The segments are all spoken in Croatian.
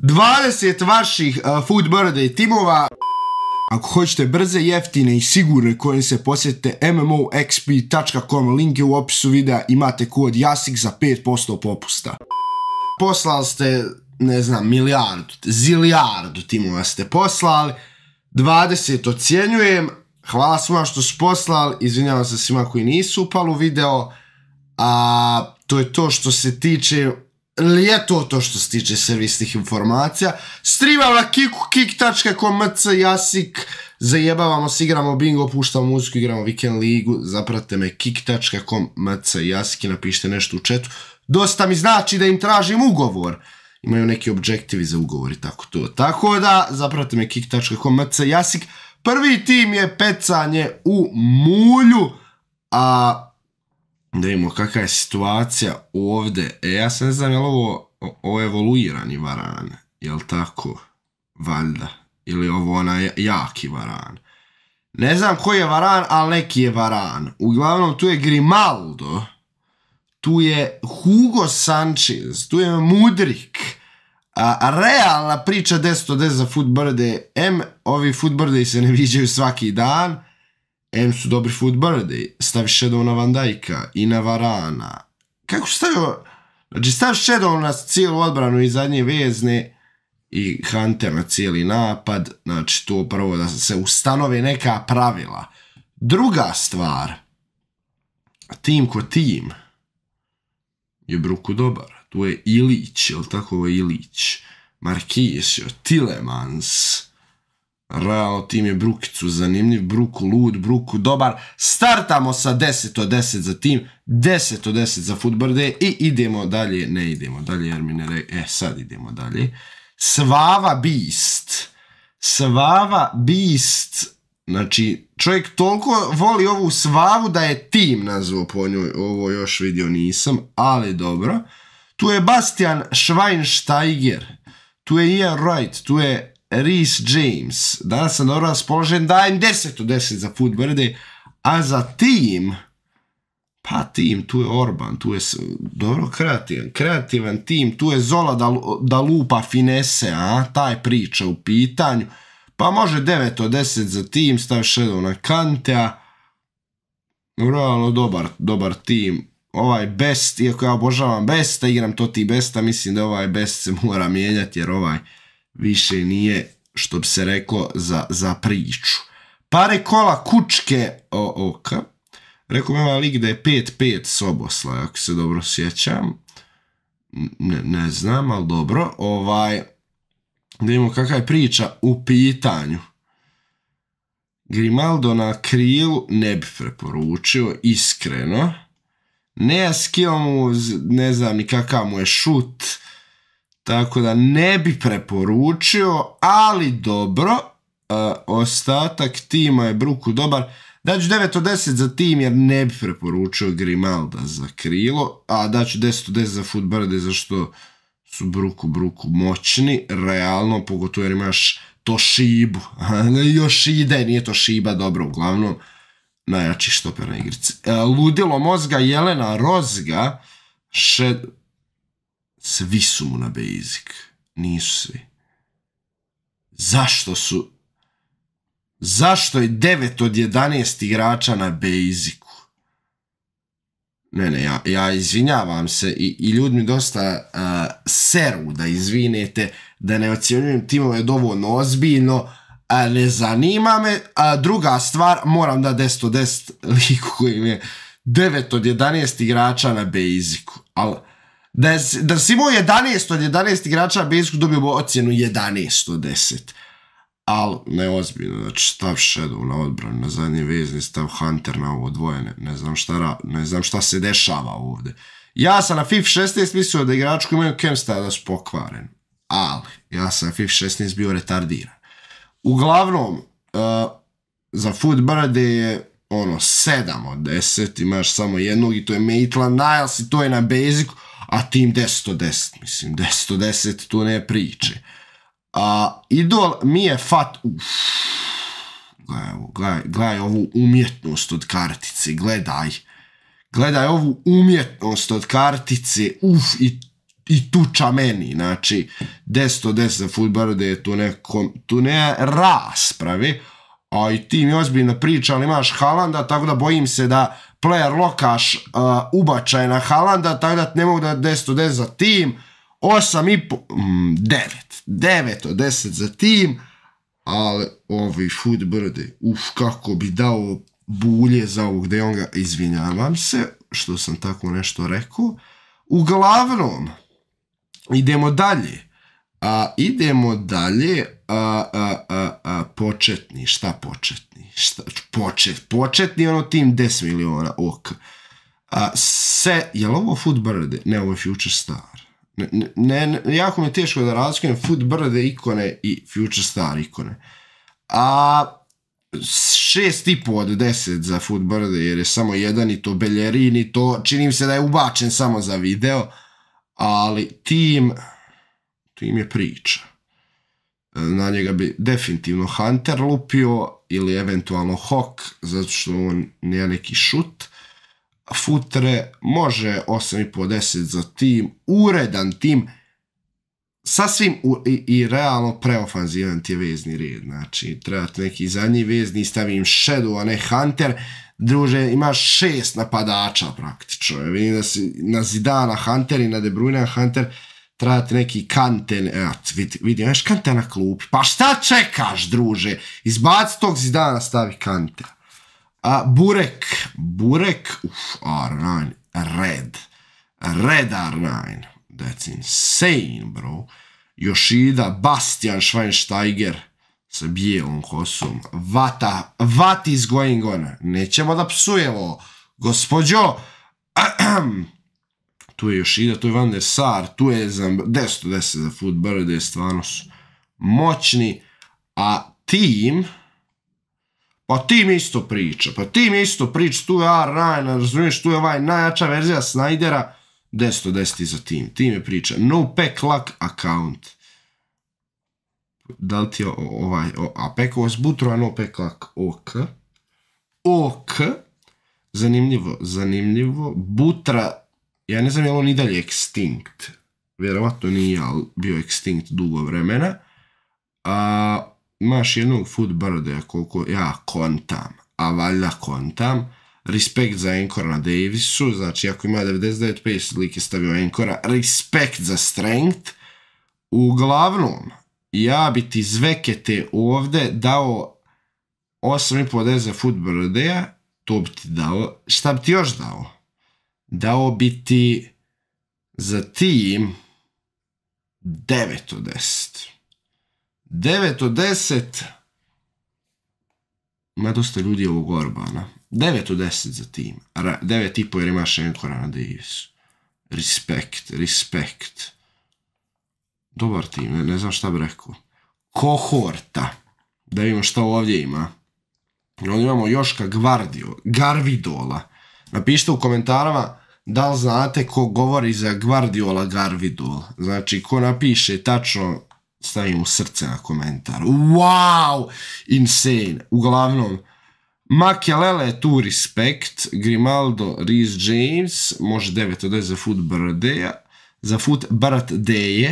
20 vaših Food Birthday timova. Ako hoćete brze, jeftine i sigurne kojim se posjetite mmoxp.com, link je u opisu videa, imate kod JASIK za 5% popusta. Poslali ste, ne znam, milijardu, zilijardu timova ste poslali, 20 ocjenjujem, hvala svima što su poslali, izvinjavam se svima koji nisu upali u video, a to je to što se tiče, to što se tiče servisnih informacija. Streamam na Kiku, kik.com, mc, jasik, zajebavamo se, igramo bingo, puštamo muziku, igramo Weekend ligu, zapratite me kik.com, mc, jasik i napišite nešto u chatu. Dosta mi znači da im tražim ugovor. Imaju neki objektivi za ugovor i tako to. Tako da, zapratite me kik.com, mc, jasik. Prvi tim je pecanje u mulju, a da vidimo kakva je situacija ovdje. Ja se ne znam je li ovo evoluirani varan, jel tako? Valjda. Ili ovo onaj jaki varan. Ne znam koji je varan, ali neki je varan. Uglavnom tu je Grimaldo, tu je Hugo Sanchez, tu je Mudrik. Realna priča 10 od 10 za Food Birthday. Ovi Food Birthday se ne viđaju svaki dan. Su dobri Food Birthday. Stavi Shadow na Van Dijka i na Varana. Kako stavio? Znači stavi Shadow na cijelu odbranu i zadnje vezne i Hunter na cijeli napad. Znači to prvo da se ustanove neka pravila. Druga stvar, tim ko tim je bruku dobar. Tu je Ilić, jel tako ovo je Ilić? Marquisio, Tielemans. Realno tim je Brukicu zanimljiv, Bruku lud, Bruku dobar. Startamo sa 10 od 10 za tim, 10 od 10 za Food Birthday i idemo dalje, ne idemo dalje jer mi ne re... sad idemo dalje. Svava Beast. Svava Beast. Znači, čovjek toliko voli ovu Svavu da je tim nazvao po njoj. Ovo još vidio nisam, ali dobro. Tu je Bastian Schweinsteiger. Tu je Ian Wright, tu je Reece James. Danas sam dobro raspoložen, dajem 10 od 10 za Food Birthday, a za tim, pa tim, tu je Orban, tu je dobro kreativan tim, tu je Zola da lupa finese, a taj priča u pitanju, pa može 9 od 10 za tim, stavi Shadow na Kantea, realno dobar tim. Ovaj Best, iako ja obožavam Besta, igram to ti Besta, mislim da ovaj Best se mora mijenjati jer ovaj više nije, što bi se reklo, za priču. Pare kola kučke oka. Rekao mi ovaj lik da je 5-5 Soboslaj, ako se dobro sjećam. Ne znam, ali dobro. Da vidimo kakva je priča u pitanju. Grimaldo na krilu ne bi preporučio, iskreno. Ne skill mu, ne znam ni kakav mu je šut. Tako da ne bi preporučio, ali dobro. Ostatak tima je bruku dobar. Daću 9 od 10 za tim jer ne bi preporučio Grimalda za krilo. A daću 10 od 10 za Food Birthday zašto su bruku moćni. Realno, pogotovo jer imaš Toshibu. Još ide, nije Toshiba dobro, uglavnom. Najjači štoper na igrici. Ludilo mozga, Jelena Rozga. Svi su mu na basic. Nisu svi. Zašto je 9 od 11 igrača na basicu? Ne, ja izvinjavam se i ljudi mi dosta seru da izvinete, da ne ocjenjujem timove dovoljno ozbiljno, ne zanima me. Druga stvar, moram da 10 od 10 liku koji je 9 od 11 igrača na basicu. Ali da si imao 11 od 11 igrača na basicu, dobio bi ocjenu 11 od 10. Ali neozbiljno, znači stav Shadow na odbranu, na zadnje vezni, stav Hunter na ovo dvojene, ne znam šta se dešava ovdje. Ja sam na FIFA 16 mislio da igrači koji imaju Kemstyle da su pokvareni, ali ja sam na FIFA 16 bio retardiran. Uglavnom, za Food Birthday je 7 od 10, imaš samo jednog i to je Maitland Niles i to je na basicu, a tim 10 od 10, mislim, 10 od 10 tu ne priče. Idol mi je fat. Gledaj ovu umjetnost od kartice. Gledaj ovu umjetnost od kartice. I i tuča meni, znači 10-10 za Footbird tu ne raspravi, a i tim je ozbiljna priča, ali imaš Haalanda, tako da bojim se da player lokaš ubačaj na Haalanda, tako da ne mogu da 10-10 za tim, 8,5, 9 od 10 za tim, ali ovi Footbird, kako bi dao bulje za ovog De Jonga, izvinjavam se što sam tako nešto rekao. Uglavnom, idemo dalje. Početni, šta početni? Početni ono tim 10 miliona, ok. Je li ovo Footbird? Ne, ovo je Future Star. Jako mi je teško da razlikujem Footbird ikone i Future Star ikone. 6,5 od 10 za Footbird, jer je samo jedan i to Bellerin i to čini mi se da je ubačen samo za video, ali tim je priča. Na njega bi definitivno Hunter lupio ili eventualno Hawk, zato što on nije neki šut. Futre može 8,5 od 10 za tim, uredan tim, sasvim i realno preofanzivan ti je vezni red, znači trebate neki zadnji vezni, stavim Shadow, a ne Hunter, druže, imaš 6 napadača praktično, vidim da si na Zidana Hunter i na De Bruyne Hunter, trebate neki Kante, vidim, imaš Kante na klupi, pa šta čekaš, druže, izbaci tog Zidana, stavi Kante. Burek, R9, Red R9, that's insane, bro. Yoshida, Bastian Schweinsteiger sa bijelom kosom. What is going on? Nećemo da psujemo, gospođo. Tu je Yoshida, tu je Van der Sar, tu je 10-10 za Footbird, stvarno su moćni. A tim... Pa tim isto priča, tu je R9, razumiješ, tu je ovaj najjača verzija Snydera, 10-10 za tim. Tim je priča. No pack luck account. Da li ti je ovaj... A packovo s butro, a no pack luck. Ok. Zanimljivo. Butra, ja ne znam je li on i dalje extinct. Vjerovatno nije, ali bio extinct dugo vremena. Imaš jednog Footbirda, koliko ja kontam, a valjda kontam. Respekt za Enkora na Davisu, znači ako ima 99 lik je stavio Enkora, respekt za strength. Uglavnom, ja bi ti zvekete ovde dao 8,5 za Footbirda, to bi ti dao. Šta bi ti još dao? Dao bi ti za tim 9 od 10. 9 od 10, ima dosta ljudi ovog Orbana, 9 od 10 za tim, 9,5 jer imaš Enkora na Davisu. Respekt. Dobar tim, ne znam šta bi rekao. Kohorta, da vidimo šta ovdje ima. Ovdje imamo Joška Garvidola. Napišite u komentarama da li znate ko govori za Garvidol. Znači ko napiše tačno, stavim mu srce na komentar. Wow! Insane. Uglavnom, Makelele tu respekt, Grimaldo, Reece James, može 9 od 10 za Footbird-deje.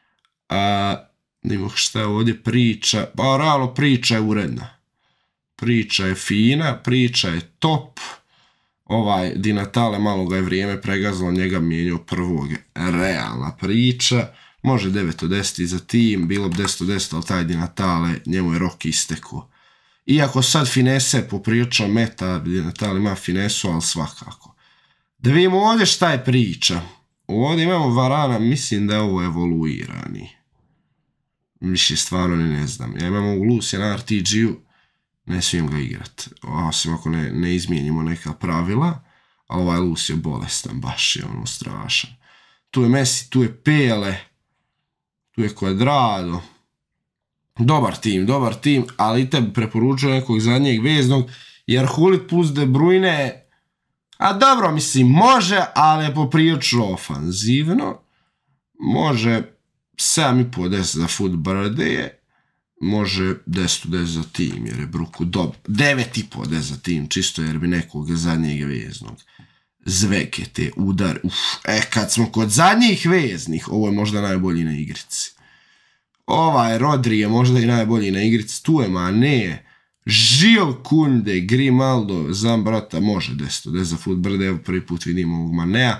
Nemo šta je ovdje priča. Pa realno priča je uredna. Priča je fina, priča je top. Ovaj Di Natale malo ga je vrijeme pregazalo, njega mijenjao prvog. Realna priča. Može 9 od 10 za tim, bilo bi 10 od 10, ali taj Di Natale, njemu je rok istekao. Iako sad finese poprilično meta, Di Natale ima finesu, ali svakako. Da vidimo ovdje šta je priča. Ovdje imamo Varana, mislim da je ovo evoluirani. Više stvarno ne znam. Ja imamo Lucia na RTG-u, ne smijem ga igrat. Osim ako ne izmijenimo neka pravila, a ovaj Lucia je bolestan, baš je ono strašan. Tu je Messi, tu je Pele, tu je Cuadrado. Dobar tim, ali tebi preporučujem nekog zadnjeg veznog, jer Hulit plus De Bruyne, a dobro, mislim, može, ali je poprilično ofanzivno. Može 7,5 od 10 za Footbird, može 10 od 10 za tim, jer je Bruku dobar. 9,5 od 10 za tim, čisto jer bi nekog zadnjeg veznog zveke, te udar. Kad smo kod zadnjih veznih, ovo je možda najbolji na igrici. Ovaj Rodri je možda i najbolji na igrici. Tu je Mane, Žil Kunde, Grimaldo, Zambrata, može 10 za Footbird, evo prvi put vidimo ovog Manea.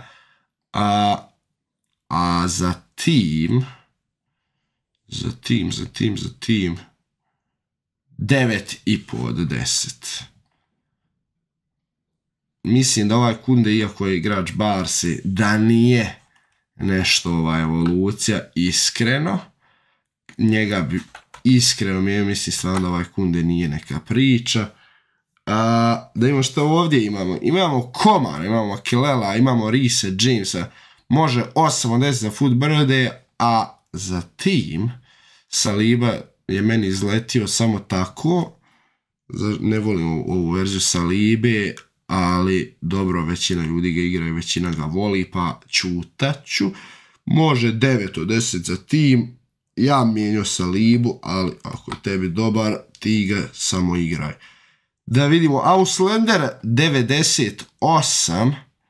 A za tim 9,5 od 10. Mislim da ovaj Kunde, iako je igrač Barse, da nije nešto evolucija, iskreno. Njega bi iskreno mislim stvarno da ovaj Kunde nije neka priča. Da imamo što ovdje imamo. Imamo Komana, imamo Makelela, imamo Reese Jamesa. Može 8 od 10 za Footbird, a za tim Saliba je meni izletio samo tako. Ne volim ovu verziju Salibe, ali dobro, većina ljudi ga igraju, većina ga voli, pa čutaću. Može 9 od 10 za tim. Ja mijenio Salibu, ali ako je tebi dobar, ti ga samo igraj. Da vidimo, Auslander 98.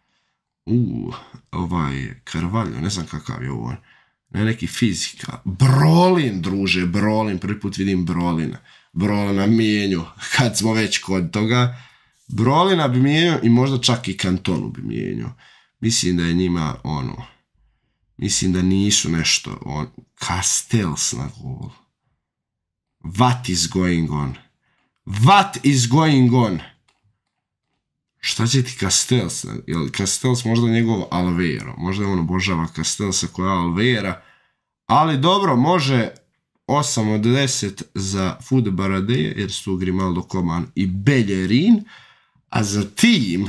Ovaj Carvalho, ne znam kakav je ovo. Ne neki fizika. Brolin, druže, Brolin. Prvi put vidim Brolina. Brolina mijenju, kad smo već kod toga. Brolina bi mijenio i možda čak i Kantonu bi mijenio. Mislim da je njima mislim da nisu nešto Castells na gol. What is going on? What is going on? Šta će ti Castells? Jel Castells možda njegov Alvero? Možda je on obožava Castellsa koja je Alvera. Ali dobro, može 8 od 10 za Footbird, jer su Grimaldo, Coman i Bellerin. A za tim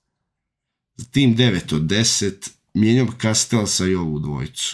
9 od 10 mijenjam Castellsa i ovu dvojicu.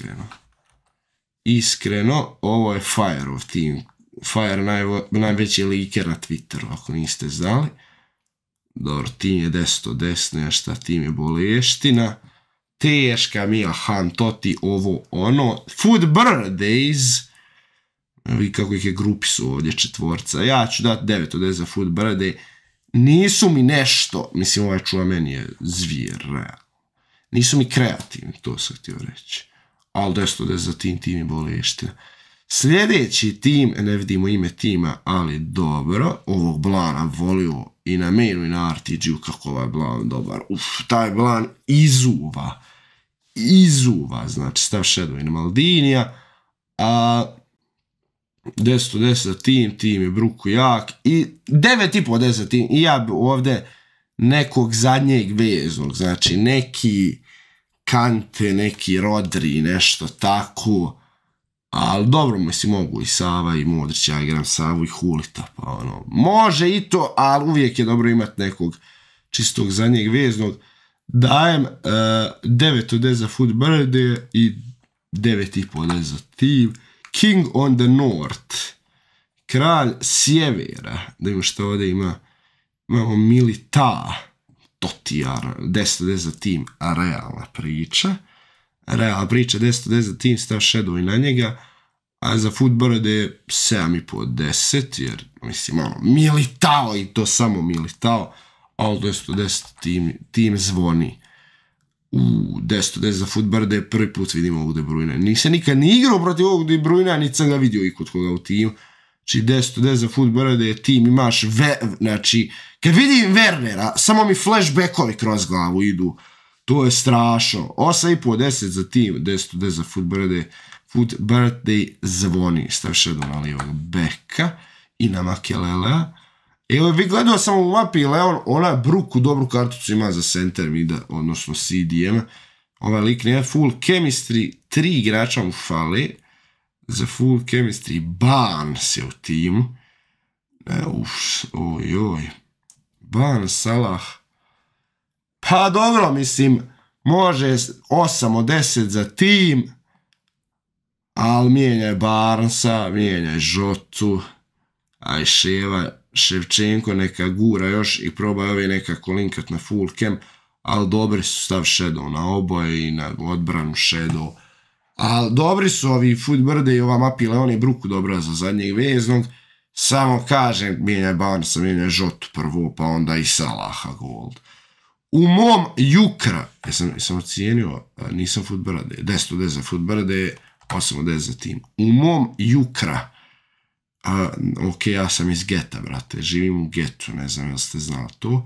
Iskreno, ovo je Fireov tim. Fire najveći liker na Twitteru, ako niste znali. Dobro, tim je 10 od 10, nešto, tim je boleština. Teška Mia Han, Toti, ovo, ono. Footbirds. Vidi kako ih je grupi su ovdje četvorca. Ja ću dati 9 od 10 za Footbird. Nisu mi nešto, mislim ovaj čuva meni je zvijer, realno. Nisu mi kreativni, to sam htio reći. Ali 10 od 10 za tim je boleština. Sljedeći tim, ne vidimo ime tima, ali dobro, ovog Blana volio i na mainu i na RTG-u kako ovaj Blan dobar. Taj Blan izuva, znači stav Shadow i na Maldinija, a 10 od 10 za tim je bruku jak i 9,5 od 10 za tim i ja bi ovdje nekog zadnjeg veznog, znači neki Kante, neki Rodri, nešto tako. Ali dobro, mislim, mogu i Sava i Modrić, ja igram Savu i Hulita, pa ono, može i to, ali uvijek je dobro imati nekog čistog zadnjeg veznog. Dajem 9 od 10 za Footbird i 9,5 od 10 za tim. King on the North, kralj sjevera, da imamo što ovdje imamo Milita, Totijar, 10 od 10 za tim, a realna priča. 10 od 10 za tim, stav Shadow i na njega, a za Footbird je 7,5 od 10, jer mislim, Militao i to samo Militao, ali 10 od 10 tim zvoni. 10 od 10 za Footbird je prvi put vidimo ovog De Bruyne. Nisam nikad ni igrao protiv ovog De Bruyne, niti sam ga vidio i kod koga u timu. Znači 10 od 10 za Footbird je tim, imaš, znači, kad vidim Wernera, samo mi flashbackovi kroz glavu idu. To je strašno. 8,5 od 10 za tim, 10 od 10 za Footbird zvoni. Stav Shadow na lijevog beka i na Makelelea. Evo bi gledao sam u mapi Leon, ona bruku dobru karticu ima za center mida, odnosno CDM. Ovaj lik nema full chemistry, 3 igrača mu fale. Za full chemistry Barnes je u timu. Barnes, Salah. Pa dobro, mislim, može 8 od 10 za tim, ali mijenjaj Barnesa, mijenjaj Žotu, aj Ševčenko neka gura još i probaj ove nekako linkat na full cam, ali dobri su stav Shadow na oboje i na odbranu Shadow. Ali dobri su ovi Footbird i ova mapi Leon je bruku dobra za zadnjeg veznog, samo kažem mijenjaj Barnesa, mijenjaj Žotu prvo, pa onda i Salaha gold. U mom Jukra, sam ocijenio, nisam Footbrade, 10 od 10 za Footbrade, 8 od 10 za tim. U mom Jukra, ok, ja sam iz geta, brate, živim u getu, ne znam jel ste znali to.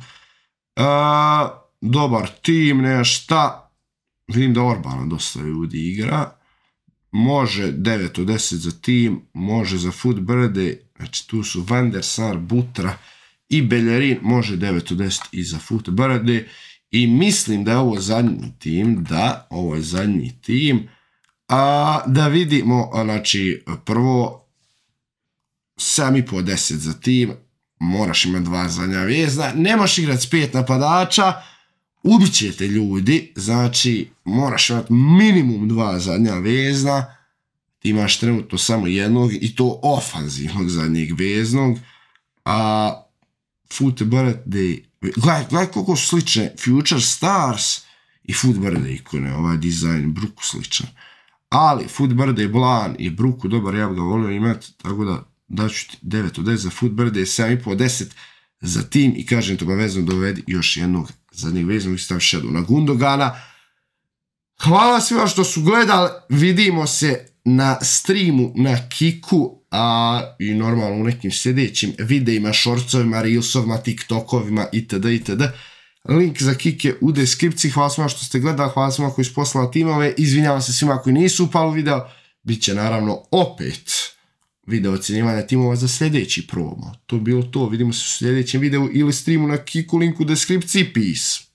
Dobar tim, nema šta, vidim da Orbana dosta ljudi igra, može 9 od 10 za tim, može za Footbrade, znači tu su Van der Sar, Butra i Bellerin, može 9 od 10 i za Footbrade i mislim da je ovo zadnji tim, ovo je zadnji tim, da vidimo, znači prvo 7,5 od 10 za tim, moraš imati 2 zadnja vezna, nemaš igrati s 5 napadača, ubit ćete ljudi, znači moraš imati minimum 2 zadnja vezna, ti imaš trenutno samo jednog i to ofanzivnog zadnjeg veznog, a Footbrade, gledaj koliko su slične Future Stars i Footbrade ikone, ovaj dizajn Bruku sličan, ali Footbrade Blan i Bruku dobar, ja bi ga volio imati, tako da daću ti 9 od 10 za Footbrade, 7,5 od 10 za tim i kažem to obavezno dovedi još jednog zadnjeg veznog i stavi Shadow na Gundogana. Hvala svima što su gledali, vidimo se na streamu na Kiku, i normalno u nekim sljedećim videima, shortsovima, reelsovima, tiktokovima itd. Link za Kik je u deskripciji. Hvala svima što ste gledali, hvala svima koji su poslali timove, izvinjavam se svima koji nisu upali u video, bit će naravno opet video ocjenjivanja timova za sljedeći promo. To je bilo to, vidimo se u sljedećem videu ili streamu na Kiku, link u deskripciji, peace.